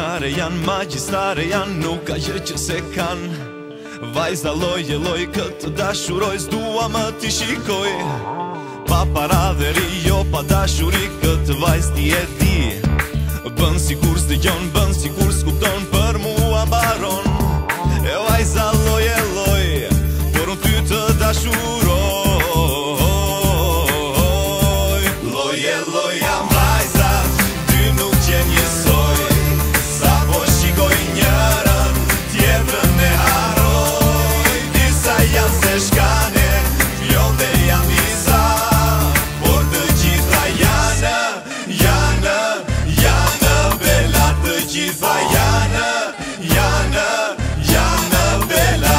Regjistare janë, magjistare janë, nuk ka gjë që se kanë. Vajza loj e loj, këtë dashuroj, s'dua më t'i shikoj. Pa para dhe ri, pa dashuri, këtë vajz ti e di. Bën sikur s'dëgjon, bën sikur s'kupton, për mua baron. E vajza loj e loj, por unë ty të dashuroj. Loj e loj jam vajzat, ty nuk qen njësoj. Sa po shikoj njërën, tjetrën e haroj. Disa janë se shkane, fjon dhe jam visa, por të gjitha janë, bela. Të gjitha janë bela.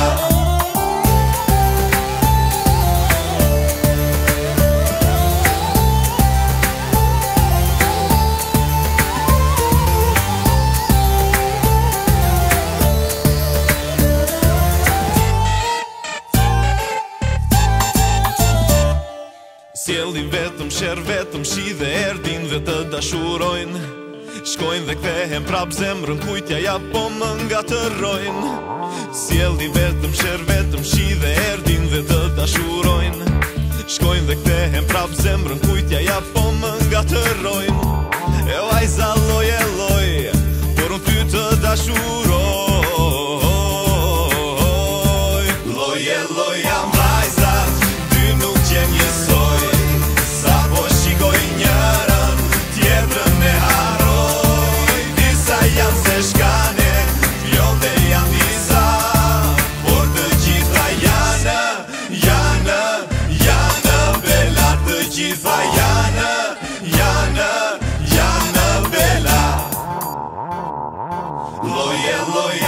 Sjellin vetëm sher, vetëm shi dhe erdin dhe të dashurojnë. Shkojnë dhe kthehen prap, zemrën kujtja ja po më ngatërojnë. Sjellin vetëm sher, vetëm shi dhe erdin dhe të dashurojnë. Shkojnë dhe kthehen prap, zemrën kujtja ja po më ngatërojnë. E vajza loj e loj, por unë ty të dashuroj. Loj e loj jam vajzat, ty nuk qen njësoj. Sa po shikoj njërën, tjetrën e haroj. Disa janë se shkane, fjon dhe jam visa, por të gjitha janë bela. Të gjitha janë bela. Loj e loj